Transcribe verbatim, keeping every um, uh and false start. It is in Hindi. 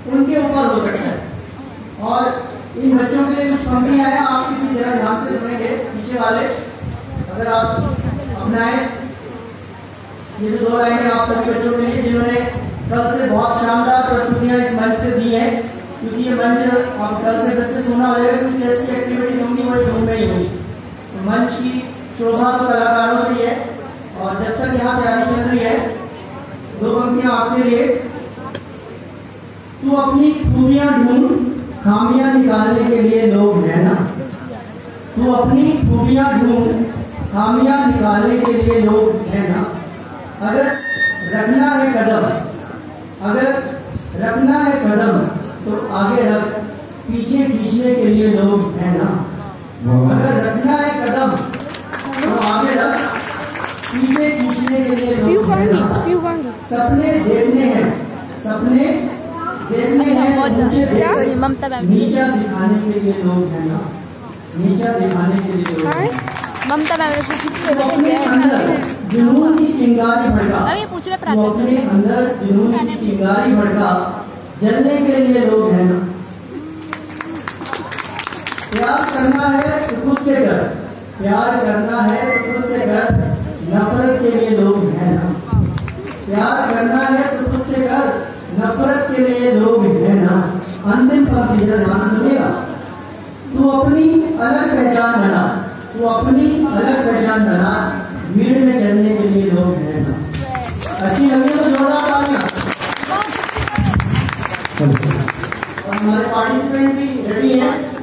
उनके ऊपर हो सकता है। और इन बच्चों के लिए कुछ कंपनियां हैं, आपकी भी जरा ध्यान से सुनेंगे पीछे वाले, अगर आप अपनाए। ये जो दो लाइनें आप सभी बच्चों के लिए जिन्होंने कल से बहुत शानदार प्रस्तुतियां इस मंच से दी हैं, क्योंकि ये मंच आप कल से फिर से सुनना होगा कि चेस की एक्टिविटीज होंगी वो रूम में ही होगी। तो मंच की शोभा तो कलाकारों से ही है। और जब तक यहाँ तैयारी चल रही है, दो पंक्तियां आपके लिए। तू अपनी खूबियां ढूंढ, खामियां निकालने के लिए लोग हैं ना। तू अपनी खूबियां ढूंढ, खामियां निकालने के लिए लोग हैं ना। अगर रखना है कदम, अगर रखना है कदम तो आगे रख, पीछे खींचने के लिए लोग हैं ना। अगर रखना है कदम तो आगे रख, पीछे खींचने के लिए लोग हैं ना। सपने देखने हैं, सपने देखने हैं, ऊंचे देखकर नीचा दिखाने के लिए लोग हैं ना। नीचा दिखाने के लिए लोग हैं। ममता तो अपने अंदर जुनून की चिंगारी भड़का, तो अपने अंदर जुनून की चिंगारी भड़का, जलने के लिए लोग हैं ना। प्यार करना है तो खुद से कर, प्यार करना है तो खुद से कर, नफरत के लिए लोग हैं ना। प्यार करना है तो खुद से कर, नफरत के लिए लोग हैं ना। अंतिम पंक्ति जरा ध्यान सुनिएगा। तू अपनी अलग पहचान बना, तू अपनी अलग पहचान बना, भीड़ में चलने के लिए लोग हैं ना। अच्छी लगी तो जोरदार तालियां। और हमारे पार्टिसिपेंट भी रेडी हैं।